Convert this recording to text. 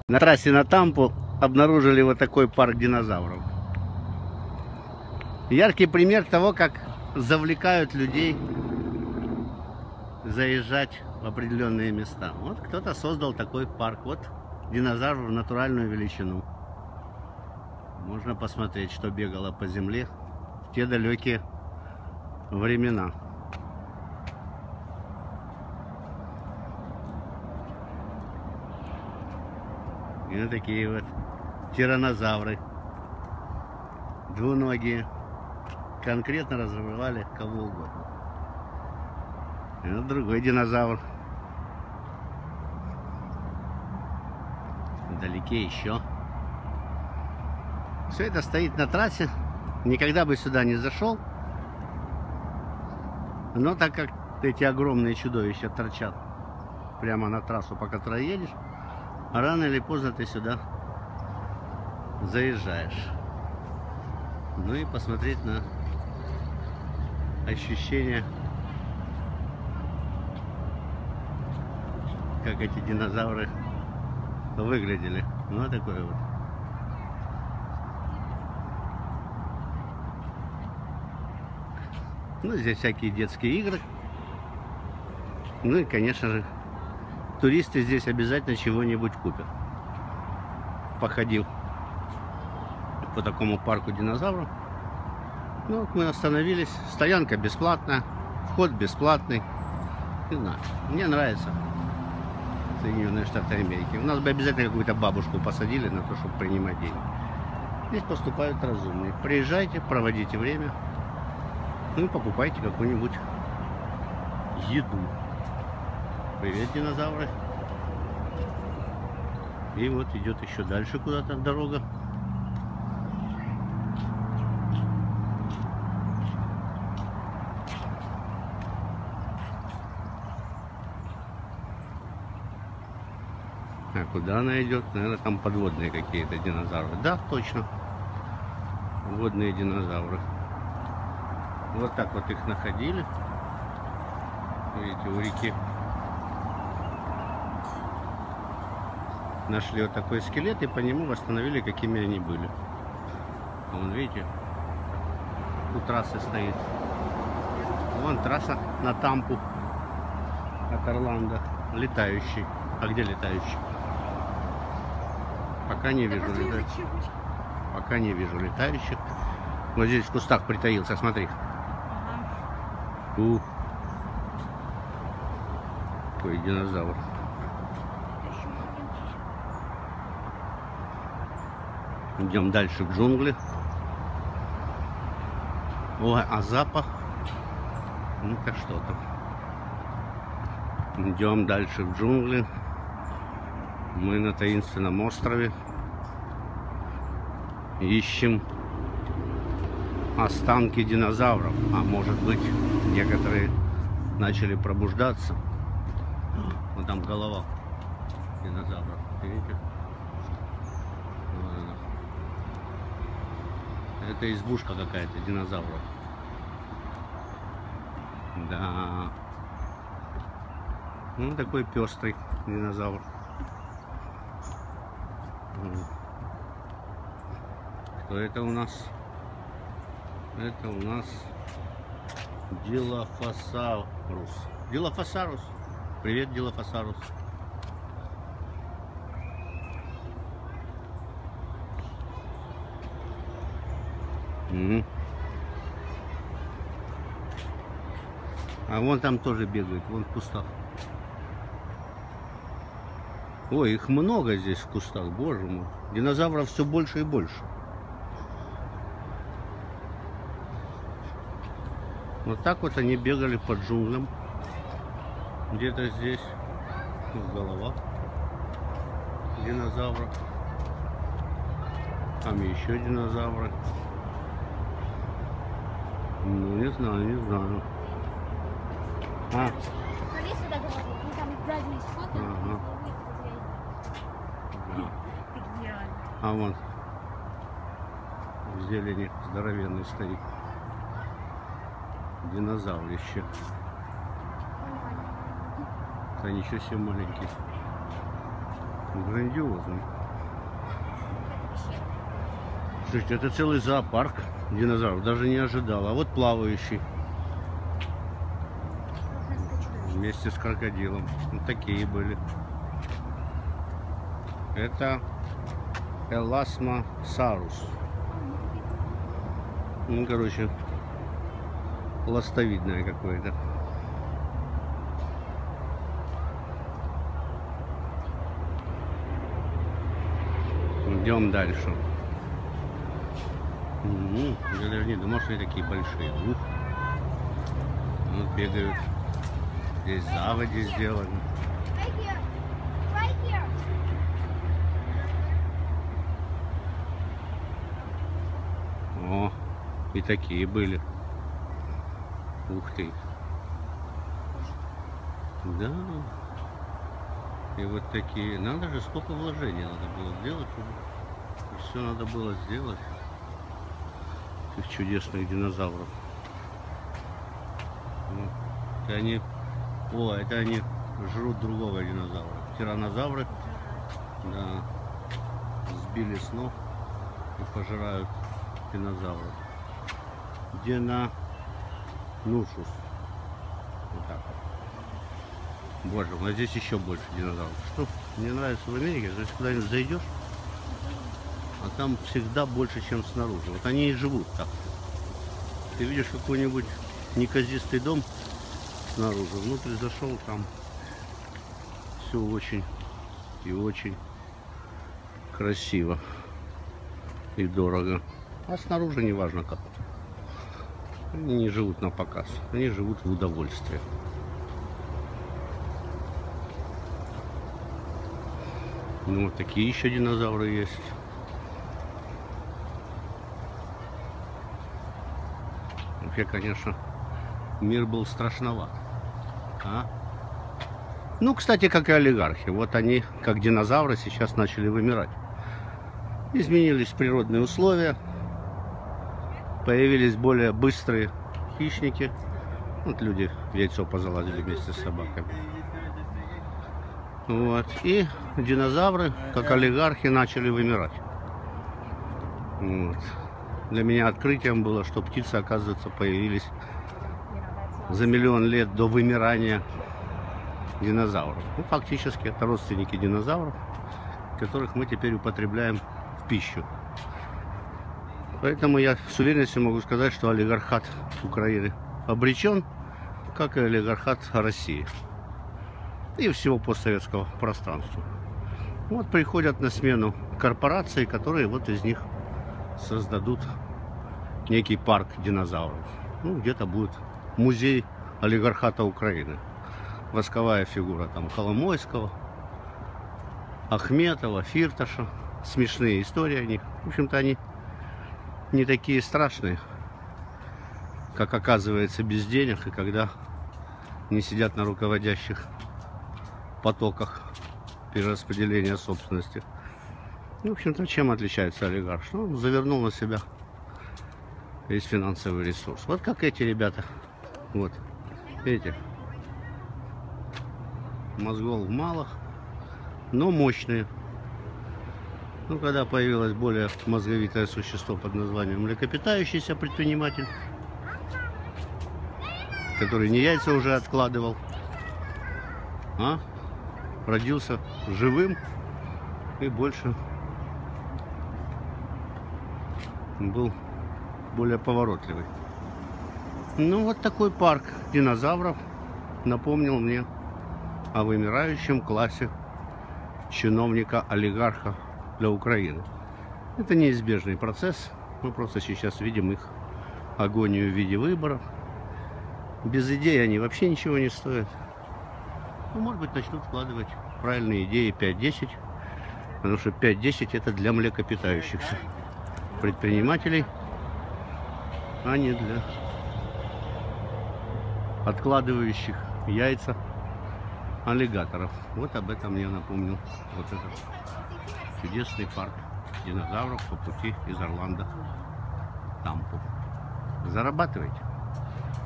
На трассе на Тампу обнаружили вот такой парк динозавров. Яркий пример того, как завлекают людей заезжать в определенные места. Вот кто-то создал такой парк. Вот динозавр в натуральную величину. Можно посмотреть, что бегало по земле в те далекие времена. И вот такие вот тираннозавры, двуногие, конкретно разрывали кого угодно. И вот другой динозавр. Вдалеке еще. Все это стоит на трассе. Никогда бы сюда не зашел. Но так как эти огромные чудовища торчат прямо на трассу, по которой едешь, рано или поздно ты сюда заезжаешь. Ну и посмотреть на ощущения, как эти динозавры выглядели. Ну, такое вот. Ну, здесь всякие детские игры. Ну и, конечно же, туристы здесь обязательно чего-нибудь купят. Походил по такому парку динозавров. Ну, вот мы остановились. Стоянка бесплатная, вход бесплатный. Не знаю, мне нравится Соединенные Штаты Америки. У нас бы обязательно какую-то бабушку посадили на то, чтобы принимать деньги. Здесь поступают разумные. Приезжайте, проводите время. Ну и покупайте какую-нибудь еду. Привет, динозавры. И вот идет еще дальше куда-то дорога. А куда она идет? Наверное, там подводные какие-то динозавры. Да, точно. Водные динозавры. Вот так вот их находили. Видите, у реки. Нашли вот такой скелет и по нему восстановили, какими они были. Вон, видите, у трассы стоит. Вон трасса на Тампу от Орландо. Летающий. А где летающий? Пока не вижу летающих. Пока не вижу летающих. Вот здесь в кустах притаился, смотри. Какой динозавр. Идем дальше в джунгли. Ой, а запах. Ну-ка, что там. Идем дальше в джунгли. Мы на таинственном острове. Ищем останки динозавров. А может быть, некоторые начали пробуждаться. Вот там голова динозавра. Видите? Вот она. Это избушка какая-то динозавров. Да. Ну, такой пестрый динозавр. Кто это у нас? Это у нас Дилофосарус. Дилофосарус. Привет, Дилофосарус. А вон там тоже бегает, вон в кустах. Ой, их много здесь в кустах, боже мой. Динозавров все больше и больше. Вот так вот они бегали по джунглям. Где-то здесь голова динозавра. Там еще динозавры. Ну, не знаю, не знаю. А. Ага. А вон в зелени здоровенный старик. Динозаврище. Да ничего себе маленький. Грандиозный. Слушайте, это целый зоопарк динозавров. Даже не ожидал. А вот плавающий. Вместе с крокодилом. Вот такие были. Это Эласмосаурус. Ну, короче, ластовидное какое-то. Идем дальше. Я даже не думал, что они такие большие. Вот бегают. Здесь заводи сделаны. О, и такие были. Ух ты. Да. И вот такие. Надо же, сколько вложений надо было сделать. Все надо было сделать. Этих чудесных динозавров. Вот. Они... О, это они жрут другого динозавра. Тираннозавры, да, сбили с ног и пожирают динозавров. Динонушус. Вот так вот. Боже, а здесь еще больше динозавров. Что мне нравится в Америке, то есть куда-нибудь зайдешь, а там всегда больше, чем снаружи. Вот они и живут так. Ты видишь какой-нибудь неказистый дом снаружи, внутрь зашел, там все очень и очень красиво и дорого. А снаружи не важно как. Они не живут на показ, они живут в удовольствии. Ну, вот такие еще динозавры есть. Вообще, конечно, мир был страшноват. А? Ну, кстати, как и олигархи. Вот они, как динозавры, сейчас начали вымирать. Изменились природные условия. Появились более быстрые хищники. Вот люди в яйцо позалазили вместе с собаками. Вот. И динозавры, как олигархи, начали вымирать. Вот. Для меня открытием было, что птицы, оказывается, появились за миллион лет до вымирания динозавров. Ну, фактически это родственники динозавров, которых мы теперь употребляем в пищу. Поэтому я с уверенностью могу сказать, что олигархат Украины обречен, как и олигархат России и всего постсоветского пространства. Вот приходят на смену корпорации, которые вот из них создадут некий парк динозавров. Ну, где-то будет музей олигархата Украины. Восковая фигура там Коломойского, Ахметова, Фирташа. Смешные истории о них. В общем-то, они не такие страшные, как оказывается без денег и когда не сидят на руководящих потоках перераспределения собственности. В общем-то, чем отличается олигарх? Что он завернул на себя весь финансовый ресурс. Вот как эти ребята. Вот. Видите? Мозгов мало, но мощные. Ну, когда появилось более мозговитое существо под названием млекопитающийся предприниматель, который не яйца уже откладывал, а родился живым и больше был более поворотливый. Ну, вот такой парк динозавров напомнил мне о вымирающем классе чиновника-олигарха для Украины. Это неизбежный процесс. Мы просто сейчас видим их агонию в виде выборов. Без идей они вообще ничего не стоят. Ну, может быть, начнут вкладывать правильные идеи 5-10. Потому что 5-10 это для млекопитающихся предпринимателей, а не для откладывающих яйца аллигаторов. Вот об этом мне напомнил вот этот чудесный парк динозавров по пути из Орландо в Тампу. Зарабатывайте.